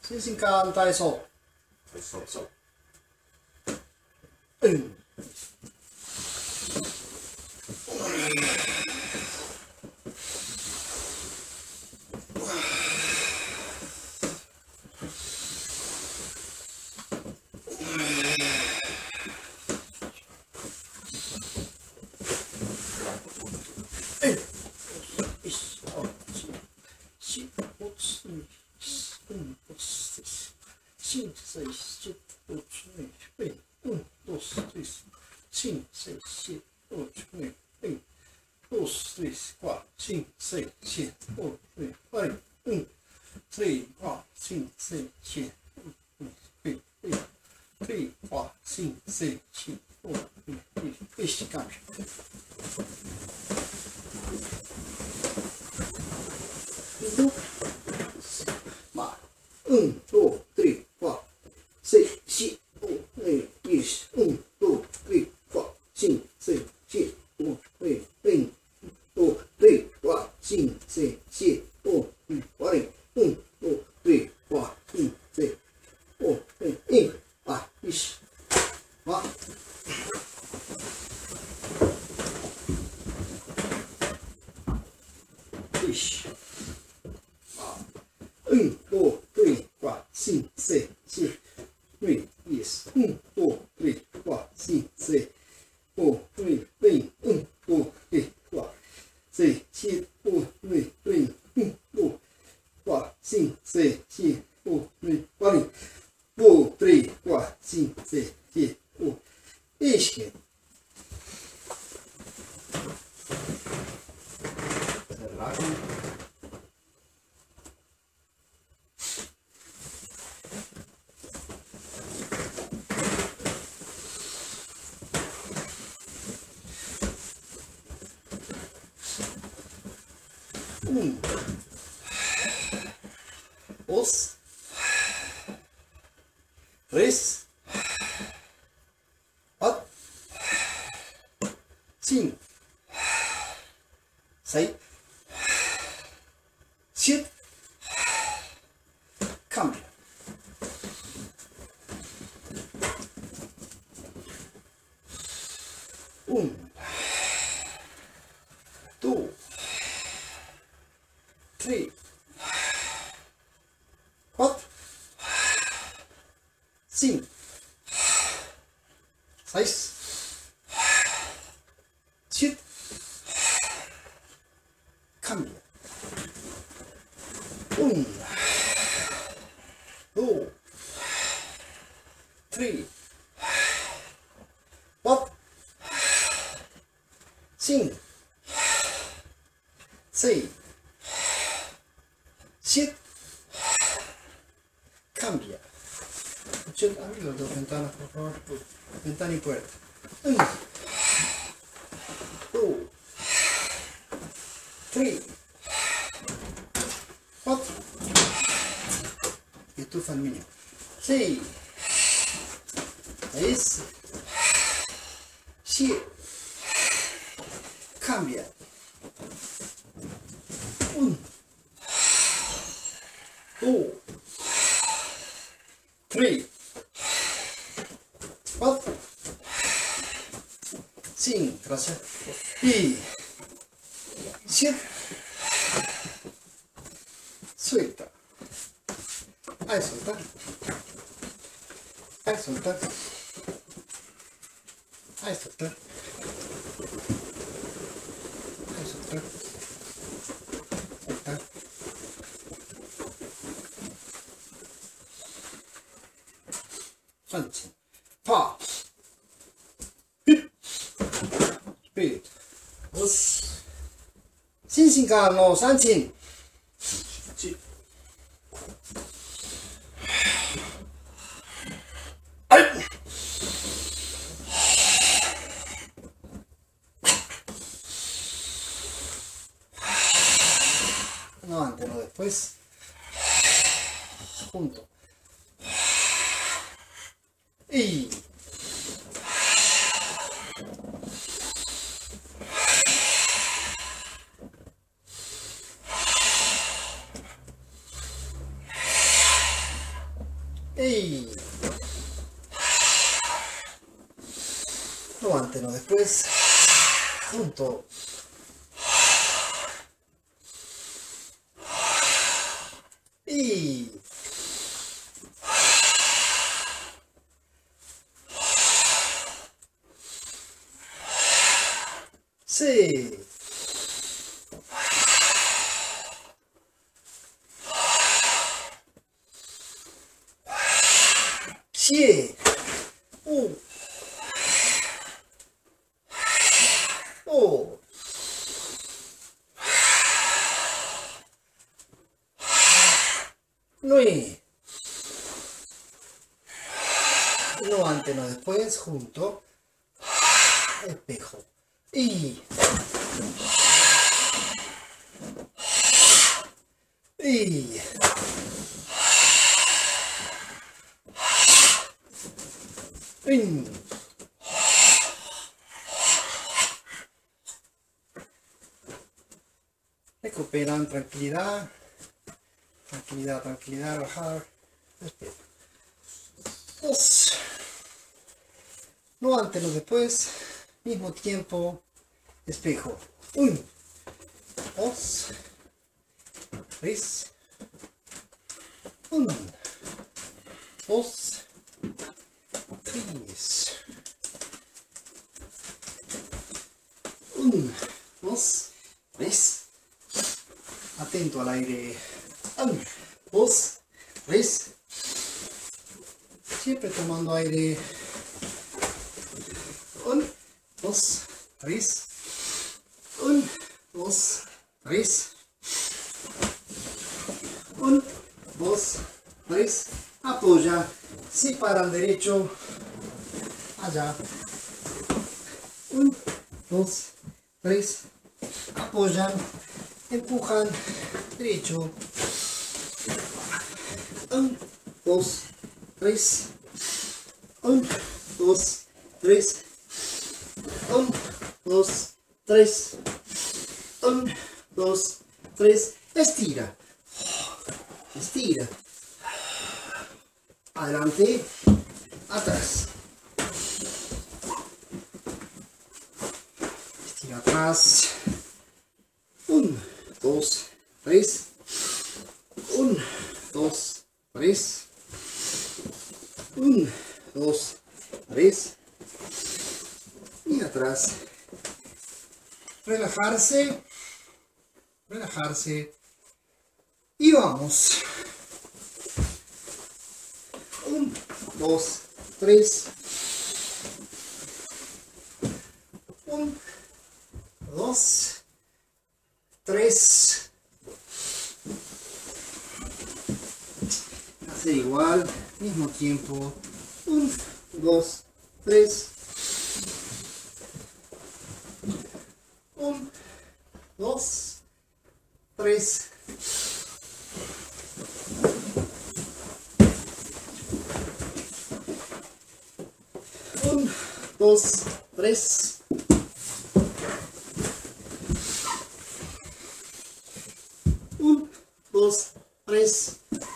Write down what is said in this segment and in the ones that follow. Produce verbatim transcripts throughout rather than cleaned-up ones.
新心肝体操。 体操。 そう。うん。cinco, seis, sete, oito, nove, bem, um, dois, três, cinco, seis, sete, oito, nove, bem, dois, três, quatro, cinco, seis, sete, oito, nove, quarenta, um, três, quatro, cinco, seis, sete, oito, nove, bem, três, quatro, cinco, seis, sete, oito, nove, bem, este câmbio. Então, um, dois, três, quatro, seis, sete, oito, nove, dez, um, dois, três, quatro, cinco, seis, sete, oito, nove, vinte, um, dois, três, quatro, cinco, seis, sete, oito, nove, quarenta, um, dois, três, quatro, cinco, seis, oito, nove, vinte, vai, isso, vai. Isso. Um, dois, três, quatro, cinco, seis, sete, oito, isso. Um, dois, três, quatro, cinco, seis, oito, nove, vinte, um, dois, três, quatro, seis, sete, oito, nove, vinte, um, dois, quatro, cinco, seis, sete, oito, nove, quarenta, dois, três, quatro, cinco, seis, sete, oito, esquerda. Um, dois, três, quatro, cinco, seis, sete, câmbio. Um, dois, três, quatro, cinco, seis, sete, câmbio. Um, dois, três, quatro, cinco, seis, sete, cambia. Abri las dos ventanas, por favor. Ventana y puerta. Un, dos, tres, cuatro. Y estufa al mínimo. Seis, seis, siete, cambia. Un, dos, três, quatro, cinco, gracias, y siete, suelta, ahí soltar, ahí soltar, ahí soltar, ahí soltar, soltar. Antes, pá, hip, speed, os, 心心感の三振。はい。No, antes, no después. Junto. Y Y levántenos después, junto. Y sí. Siete. Un. Oh. Nueve. Levántenos después, junto. Espejo. Y. Y. Y. Recuperan tranquilidad. Tranquilidad, tranquilidad, relajar. Respira. Dos. Levántenos después. Mismo tiempo. Espejo. Un. Dos. Tres. Un. Dos. Tres. Un. Dos. Tres. Atento al aire. Un. Dos. Tres. Siempre tomando aire. Un. Dos. Tres. Un. Dos. Tres. Un. Dos. Tres. Apoya. Si paran derecho. Allá. Un. Dos. Tres. Apoyan. Empujan. Derecho. Un. Dos. Tres. Un. Dos. Tres. Un. Dos. Tres. Un. Dos. Tres. Estira. Estira. Adelante. Atrás. Estira atrás. Un. Dos. Tres. Un. Dos. Tres. Un. Dos. Tres. Y atrás. Relajarse. Relajarse. Y vamos. Un, dos, tres. Un, dos, tres. Hacer igual, mismo tiempo. Un, dos, tres. Un, dos, tres. Un, dos, tres. Un, dos, tres.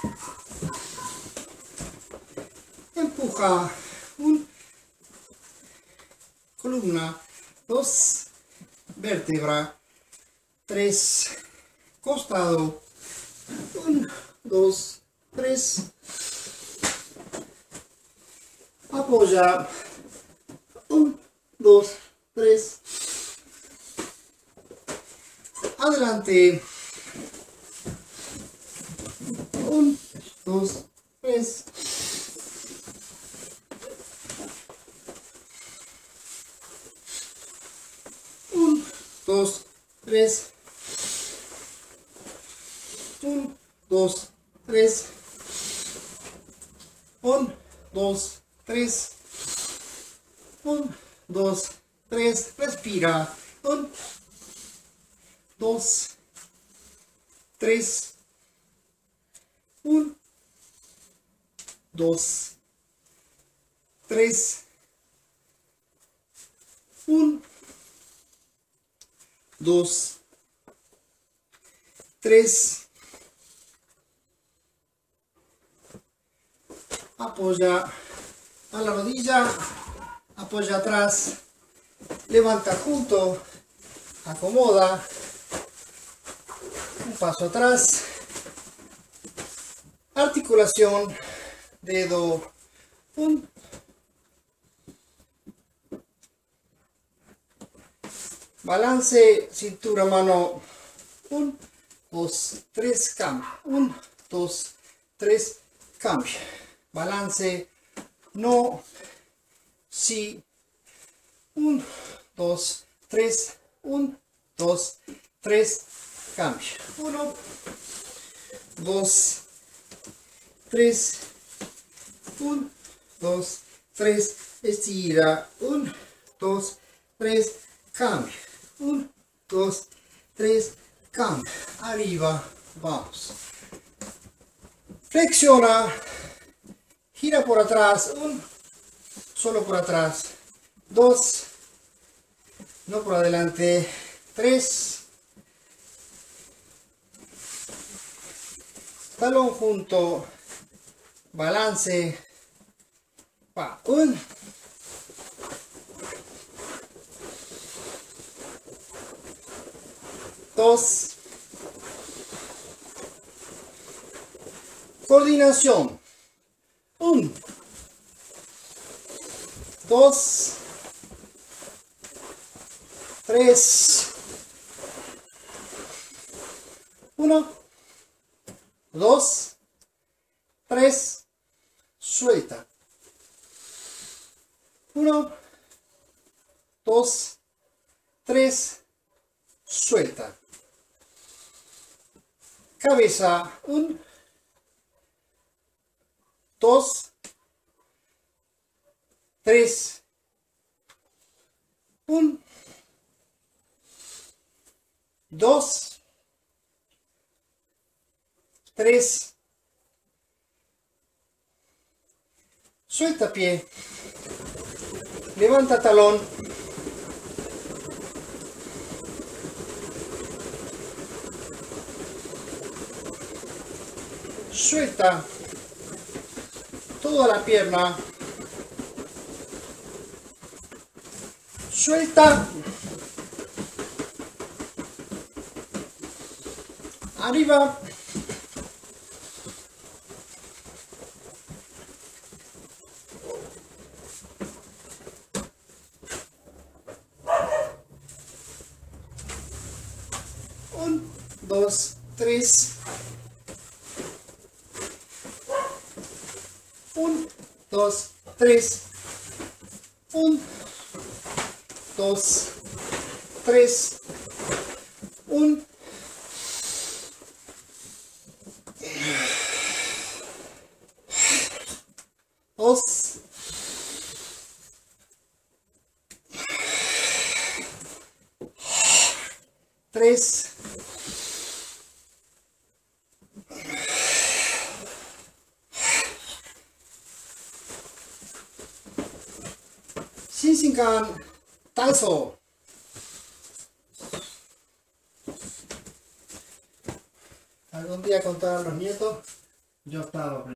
Empuja. Un, columna. Dos, vértebra. Tres, costado. Un, dos, tres. Apoya. Un, dos, tres. Adelante. Un, dos, tres. Un, dos, tres. Un, dos, tres. Un, dos, tres. Un, dos, tres. Respira. Un, dos, tres. Un, dos, tres. Un, dos, tres. apoya a la rodilla, apoya atrás, levanta junto, acomoda, un paso atrás, articulación, dedo, un, balance, cintura, mano, un, dos, tres, cambio, un, dos, tres, cambio, balance, no, sí, un, dos, tres, un, dos, tres, cambio, uno, dos, tres, un, dos, tres, estira, un, dos, tres, cambio, un, dos, tres, cambio, arriba, vamos, flexiona, gira por atrás, un, solo por atrás, dos, no por adelante, tres, talón junto, balance, va, un, dos, coordinación, un, dos, tres, uno, dos, tres, suelta, uno, dos, tres, suelta, cabeza, un, dos, tres, un, dos, tres, suelta pie, levanta talón, suelta toda la pierna, suelta, arriba, un, dos, tres, un, dos, tres, un, dos, tres, un, dos, tres, Shinkan Taiso. Algún día contar a los nietos, yo estaba